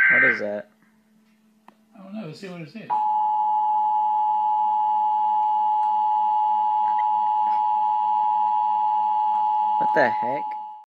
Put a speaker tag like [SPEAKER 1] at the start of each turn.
[SPEAKER 1] What is that?
[SPEAKER 2] I don't know. Let's see what it is.
[SPEAKER 1] What the heck?